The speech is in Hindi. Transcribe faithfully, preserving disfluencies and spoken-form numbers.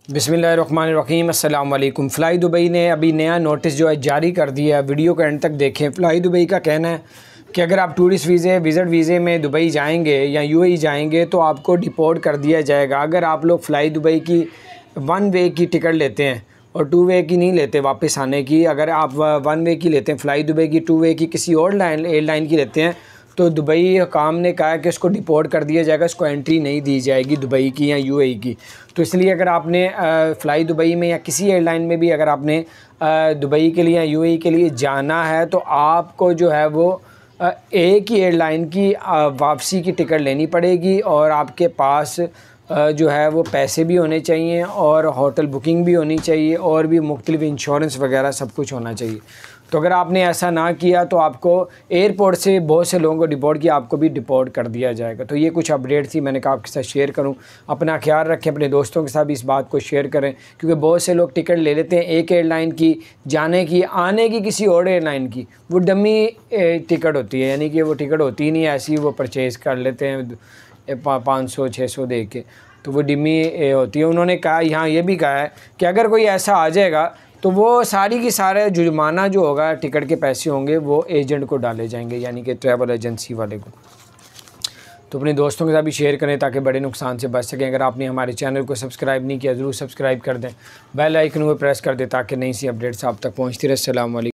बिस्मिल्लाहिर्रहमानिर्रहीम अस्सलाम वालेकुम। फ़्लाई दुबई ने अभी नया नोटिस जो है जारी कर दिया है। वीडियो को एंड तक देखें। फ़्लाई दुबई का कहना है कि अगर आप टूरिस्ट वीज़े विज़िट वीज़े में दुबई जाएंगे या यूएई जाएंगे तो आपको डिपोर्ट कर दिया जाएगा। अगर आप लोग फ़्लाई दुबई की वन वे की टिकट लेते हैं और टू वे की नहीं लेते वापस आने की, अगर आप वन वे की लेते हैं फ़्लाई दुबई की, टू वे की किसी और लाइन एयरलाइन की लेते हैं तो दुबई हुकाम ने कहा है कि इसको डिपोर्ट कर दिया जाएगा, इसको एंट्री नहीं दी जाएगी दुबई की या यूएई की। तो इसलिए अगर आपने फ़्लाई दुबई में या किसी एयरलाइन में भी अगर आपने दुबई के लिए या यूएई के लिए जाना है तो आपको जो है वो एक ही एयरलाइन की वापसी की टिकट लेनी पड़ेगी और आपके पास जो है वो पैसे भी होने चाहिए और होटल बुकिंग भी होनी चाहिए और भी मुख्तलिफ इंश्योरेंस वगैरह सब कुछ होना चाहिए। तो अगर आपने ऐसा ना किया तो आपको एयरपोर्ट से बहुत से लोगों को डिपोर्ट किया, आपको भी डिपोर्ट कर दिया जाएगा। तो ये कुछ अपडेट थी, मैंने कहा आपके साथ शेयर करूं। अपना ख्याल रखें, अपने दोस्तों के साथ भी इस बात को शेयर करें, क्योंकि बहुत से लोग टिकट ले लेते हैं एक एयरलाइन की जाने की, आने की किसी और एयरलाइन की। वो डमी टिकट होती है, यानी कि वो टिकट होती ही नहीं है, ऐसी वो परचेज़ कर लेते हैं पाँच सौ छः सौ दे के, तो वो डिमी होती है। उन्होंने कहा, यहाँ ये भी कहा है कि अगर कोई ऐसा आ जाएगा तो वो सारी की सारे जुर्माना जो होगा, टिकट के पैसे होंगे, वो एजेंट को डाले जाएंगे, यानी कि ट्रैवल एजेंसी वाले को। तो अपने दोस्तों के साथ भी शेयर करें ताकि बड़े नुकसान से बच सकें। अगर आपने हमारे चैनल को सब्सक्राइब नहीं किया ज़रूर सब्सक्राइब कर दें, बेल आइकन को प्रेस कर दें ताकि नई सी अपडेट्स आप तक पहुँचती रहे। अस्सलाम वालेकुम।